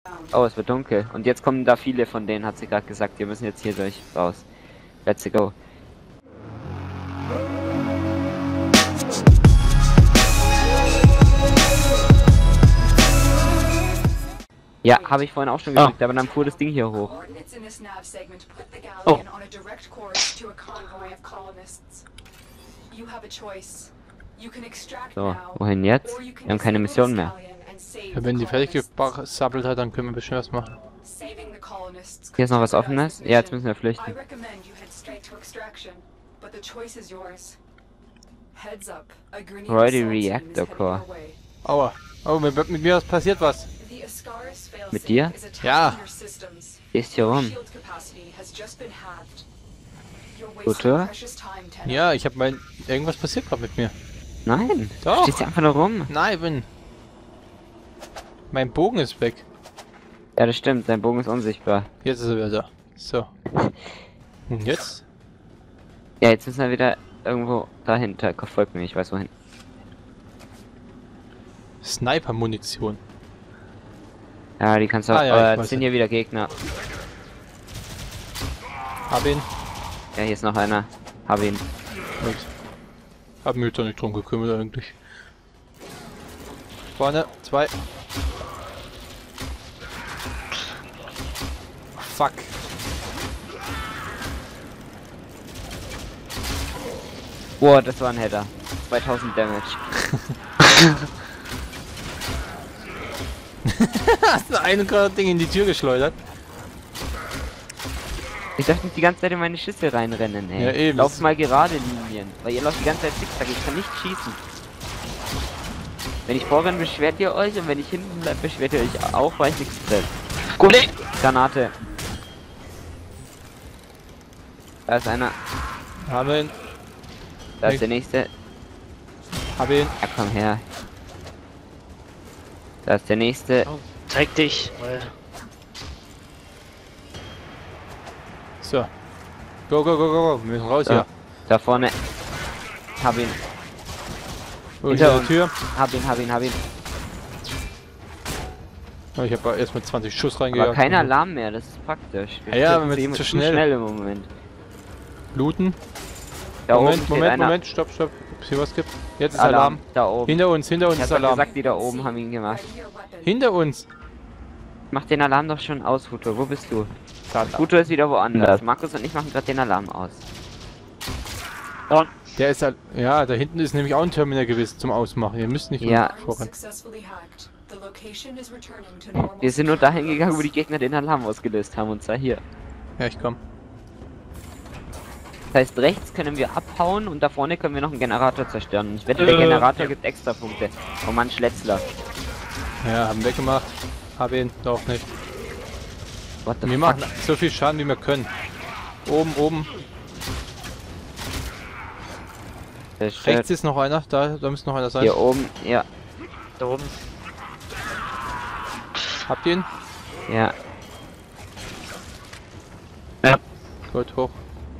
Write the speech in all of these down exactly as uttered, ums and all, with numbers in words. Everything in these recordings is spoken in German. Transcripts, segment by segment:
Oh, es wird dunkel. Und jetzt kommen da viele von denen, hat sie gerade gesagt. Wir müssen jetzt hier durch raus. Let's go. Ja, habe ich vorhin auch schon gedrückt, oh. Aber dann fuhr das Ding hier hoch. Oh. So, wohin jetzt? Wir haben keine Mission mehr. Ja, wenn die fertig gesabbelt hat, dann können wir bestimmt was machen. Hier ist noch was Offenes? Ja, jetzt müssen wir flüchten. Royal Reactor Core. Aua. Oh, mit, mit mir passiert was. Mit dir? Ja. Ist hier rum. Gute? Ja, ich hab mein... Irgendwas passiert gerade mit mir. Nein. Doch. Stehst du einfach nur rum? Nein, bin... Mein Bogen ist weg. Ja, das stimmt. Dein Bogen ist unsichtbar. Jetzt ist er wieder da. So. Und jetzt? Ja, jetzt müssen wir wieder irgendwo dahinter. Folgt mir, ich weiß wohin. Sniper-Munition. Ja, die kannst du auch... Ah, ja, äh, sind hier wieder Gegner. Hab ihn. Ja, hier ist noch einer. Hab ihn. Gut. Hab mich doch nicht drum gekümmert eigentlich. Vorne, zwei. Fuck. Boah, das war ein Header. zweitausend Damage. Hast du einen gerade Ding in die Tür geschleudert? Ich darf nicht die ganze Zeit in meine Schüsse reinrennen, ey. Ja, eben. Lauft mal gerade Linien, weil ihr lauft die ganze Zeit Zickzack, ich kann nicht schießen. Wenn ich vorrenne, beschwert ihr euch und wenn ich hinten bleibe, beschwert ihr euch auch, weil ich nichts treffe. Gut. Granate. Da ist einer. Hab ihn. Da ist der nächste. Hab ihn. Ja, komm her. Da ist der nächste. Oh, zeig dich. Weil So. Go, go, go, go, go. Wir müssen raus So. hier. Da vorne. Hab ihn. Oh, Hinter hier die uns. Tür. Hab ihn, hab ihn, hab ihn. Oh, ich habe erst mit zwanzig Schuss Aber reingejagt. kein Alarm mehr, das ist praktisch. Wir Ja, ja, sind aber wir sind zu schnell. schnell im Moment. Looten. Da oben Moment, steht Moment, einer. Moment. Stopp, stopp. Ob es hier was gibt. Jetzt ist Alarm. Alarm. Da oben. Hinter uns, hinter uns Ich hab ist doch Alarm. gesagt, die da oben haben ihn gemacht. Hinter uns. Mach den Alarm doch schon aus, Futur. Wo bist du? Futur ist wieder woanders. Markus und ich machen gerade den Alarm aus. Und Der ist halt. Ja, da hinten ist nämlich auch ein Terminal gewesen zum Ausmachen. Ihr müsst nicht Ja. voran. Wir sind nur dahin gegangen, wo die Gegner den Alarm ausgelöst haben, und zwar hier. Ja, ich komm. Das heißt, rechts können wir abhauen und da vorne können wir noch einen Generator zerstören. Ich wette, der Äh, Generator ja. gibt extra Punkte. Oh Mann, Schletzler. Ja, haben weggemacht. Hab ihn. Doch nicht. What the Wir fuck? machen so viel Schaden, wie wir können. Oben, oben. Zerstört. Rechts ist noch einer. Da, da müsste noch einer sein. Hier oben, ja. da oben. Habt ihr ihn? Ja. Ja. Gut, hoch.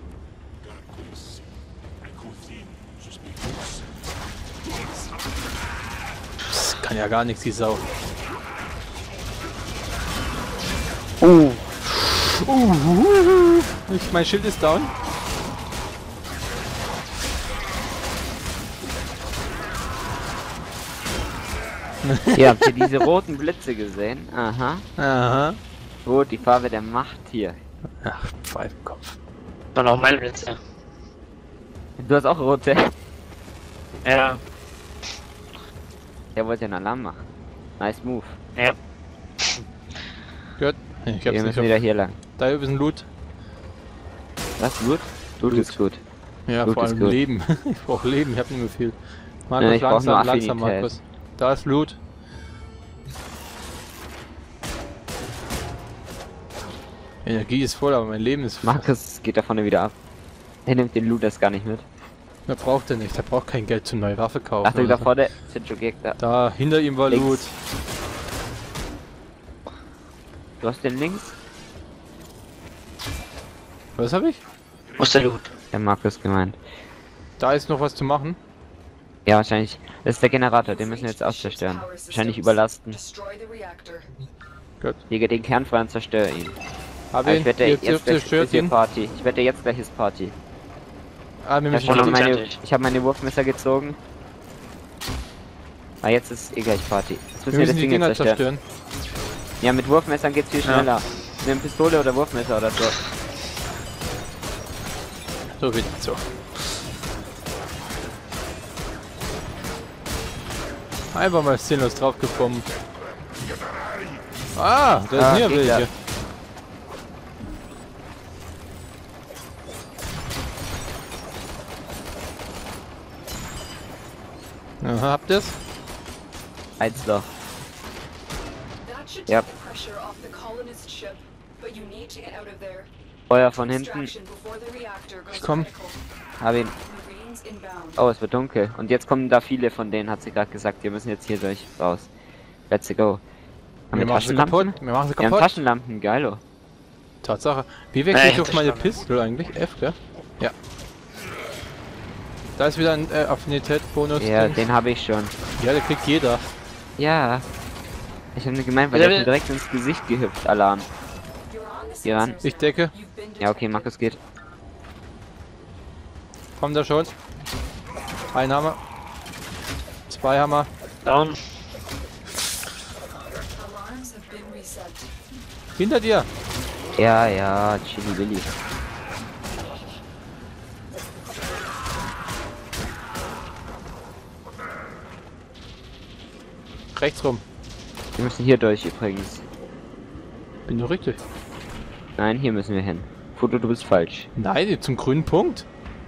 Psst, kann ja gar nichts, die Sau. Uh. Uh, ich, mein Schild ist down. Hier habt ihr diese roten Blitze gesehen? Aha. Aha. Rot, die Farbe der Macht hier. Ach, Pfeifenkopf. Dann auch meine Blitze. Du hast auch rote. Ja. Der wollte einen Alarm machen. Nice move. Ja. Gut. Ich Wir hab's müssen nicht wieder auf. hier lang. Da ist ein Loot. Was? Loot? Loot Loot. ist gut. Ja, Loot vor ist allem gut. Leben. Ich brauche Leben, ich hab nicht mehr viel. Markus, Ja, ich brauch langsam, nur langsam, Affinität. Markus. Da ist Loot. Energie ist voll, aber mein Leben ist voll. Markus geht da vorne wieder ab. Er nimmt den Loot das gar nicht mit. Der braucht er nicht, der braucht kein Geld zum neue Waffe kaufen. Achtung, oder da so. vorne sind schon Gegner. Da, hinter ihm war Links. Loot. Du hast den links? Was habe ich? Wo ist der Loot? Der Markus gemeint. Da ist noch was zu machen. Ja, wahrscheinlich. Das ist der Generator, den müssen wir jetzt auch zerstören. Wahrscheinlich überlasten. Gut. Lege den Kern frei und zerstöre ihn. Hab Aber ihn. ich wette, Jetzt, jetzt jetzt gleich zerstört ist hier ihn. Party. Ich wette, jetzt gleich ist Party. Ah, wir Ich müssen habe schon schon. meine, fertig. ich hab meine Wurfmesser gezogen. Ah, jetzt ist eh gleich Party. Jetzt Wir müssen wir müssen das die Ding Dinger jetzt zerstören. zerstören. Ja, mit Wurfmessern geht's viel Ja. schneller. Mit einer Pistole oder Wurfmesser oder so. So wieder so. Einfach mal sinnlos draufgekommen. Ah, da Ah, sind ja Gegner. welche. Ja, habt ihr's? Eins noch. That should Yep. take the pressure off the colonist ship, but you need to get out of there. Feuer von hinten. Extraction before the reactor goes Ich komm. critical. Hab ihn. Marines inbound. Oh, es wird dunkel. Und jetzt kommen da viele von denen, hat sie gerade gesagt. Wir müssen jetzt hier durch raus. Let's go. Haben Wir wir machen sie kaputt. Taschenlampen? Wir machen sie Wir haben kaputt. Taschenlampen, geilo. Tatsache. Wie wechsle Äh, ich auf meine verstanden. Pistole eigentlich? F, gell? Ja. Da ist wieder ein äh, Affinität-Bonus. Ja, drin. den habe ich schon. Ja, der kriegt jeder. Ja. Ich habe nur gemeint, weil Ja, der ist mir der- direkt ins Gesicht gehüpft, Alarm. You're on the Hier ran. sensors Ich now. decke. You've been Ja, okay, Markus geht. Kommt da schon. Ein Hammer. Zwei Hammer. Down. Alarms have been reset. Hinter dir. Ja, ja, Chili Willy. Rechts rum. Wir müssen hier durch übrigens. Bin du richtig? Nein, hier müssen wir hin. Futo, du bist falsch. Nein, zum grünen Punkt.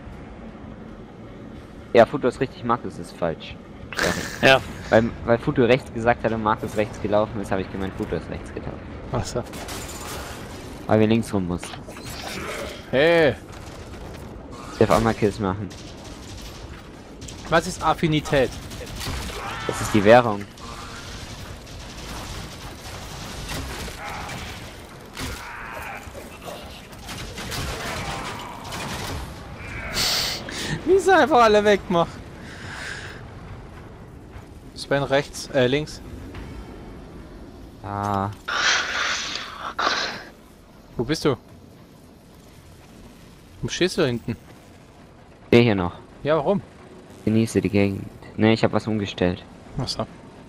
Ja, Futo ist richtig, Markus ist falsch. Sorry. Ja. Weil, weil Futo rechts gesagt hat und Markus rechts gelaufen ist, habe ich gemeint, Futo ist rechts gelaufen. Achso. Weil wir links rum mussten. Hey, Ich darf auch mal Kills machen. was ist Affinität? Das ist die Währung. Wie sie einfach alle wegmacht. Sven rechts, äh links. Ah, Wo bist du? Wo stehst du da hinten? der hier noch. Ja, warum? Genieße die Gegend. Ne, ich habe was umgestellt. Achso.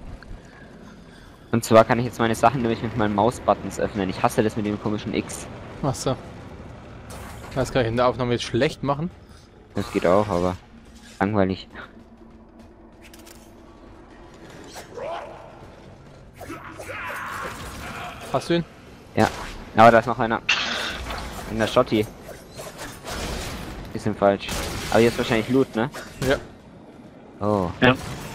Und zwar kann ich jetzt meine Sachen nämlich mit meinen Mausbuttons öffnen. Ich hasse das mit dem komischen X. Achso. Das kann ich in der Aufnahme jetzt schlecht machen. Das geht auch, aber langweilig. Hast du ihn? Ja. Aber da ist noch einer. In der Schotti. Bisschen falsch. Aber hier ist wahrscheinlich Loot, ne? Ja. Oh. Ja.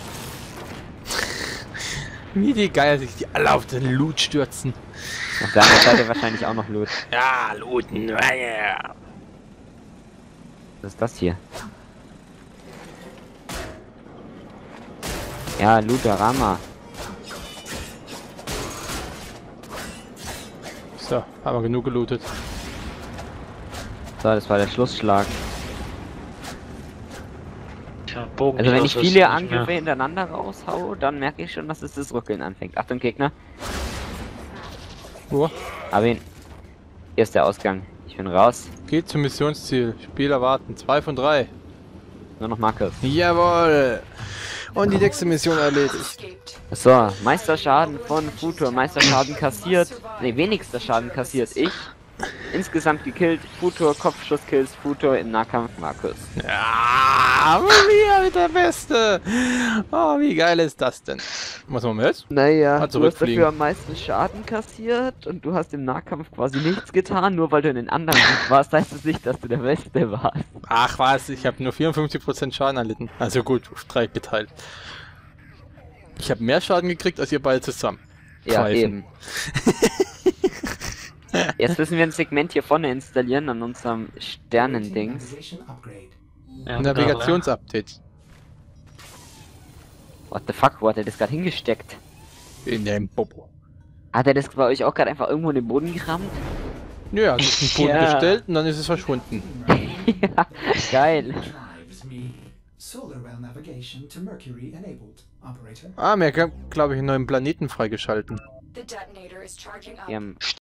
Wie die Geier sich die alle auf den Loot stürzen. Auf der anderen Seite wahrscheinlich auch noch Loot. Ja, looten. Ja. Was ist das hier? Ja, Looterama. So, haben wir genug gelootet. So, das war der Schlussschlag. Tja, Bogen. Also wenn ich das ist viele nicht Angriffe mehr. hintereinander raushau, dann merke ich schon, dass es das Rückeln anfängt. Achtung, Gegner. Wo? Aber ihn. Hier ist der Ausgang. Ich bin raus. Geht zum Missionsziel. Spieler warten. Zwei von drei. Nur noch Markus. Jawohl. Und die nächste Mission erledigt. Escaped. So, Meisterschaden von Futur. Meisterschaden kassiert. Ne, wenigster Schaden kassiert ich. Insgesamt gekillt. Futur, Kopfschusskills, Futur im Nahkampf, Markus. Ja, wir mit der Beste. Oh, wie geil ist das denn? Was machen wir jetzt? Naja, Ah, du hast zurückfliegen. dafür am meisten Schaden kassiert und du hast im Nahkampf quasi nichts getan, nur weil du in den anderen gut warst, heißt es nicht, dass du der Beste warst. Ach was, ich habe nur vierundfünfzig Prozent Schaden erlitten. Also gut, auf drei geteilt. Ich habe mehr Schaden gekriegt als ihr beide zusammen. Ja, Pfeifen. eben. Jetzt müssen wir ein Segment hier vorne installieren an unserem Sternendings. Ja, Navigationsupdate. What the fuck, wo hat er das gerade hingesteckt? In dem Bobo. Hat er das bei euch auch gerade einfach irgendwo in den Boden gerammt? Ja, das ist den Boden Ja. gestellt und dann ist es verschwunden. Ja, geil. Drives me. Solar Rail navigation to Mercury enabled. Operator. Ah, mir glaube ich einen neuen Planeten freigeschalten. The detonator is charging up. Wir haben